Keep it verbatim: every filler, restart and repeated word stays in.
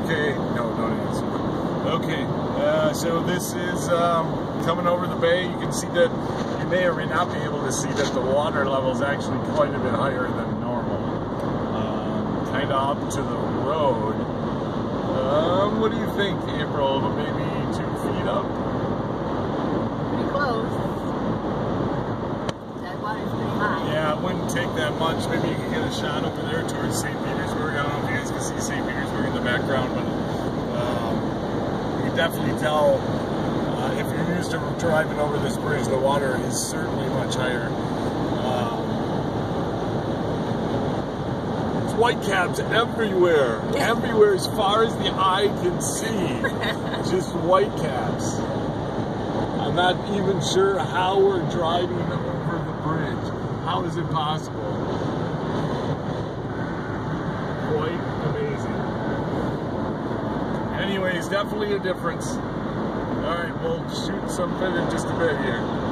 Okay, no, don't answer. Okay, uh, so this is um, coming over the bay. You can see that you may or may not be able to see that the water level is actually quite a bit higher than normal. Um, kind of up to the road. Um, what do you think, April? Maybe two feet up? Pretty close. That water's pretty high. Yeah, it wouldn't take that much. Maybe you could get a shot over there towards Saint Petersburg. I don't know if you guys can see Saint Petersburg in the background, but um, you can definitely tell uh, if you're used to driving over this bridge, the water is certainly much higher. Um, it's whitecaps everywhere, everywhere as far as the eye can see. Just whitecaps. I'm not even sure how we're driving over the bridge. How is it possible? Quite amazing. Anyways, definitely a difference. Alright, we'll shoot some in just a bit here.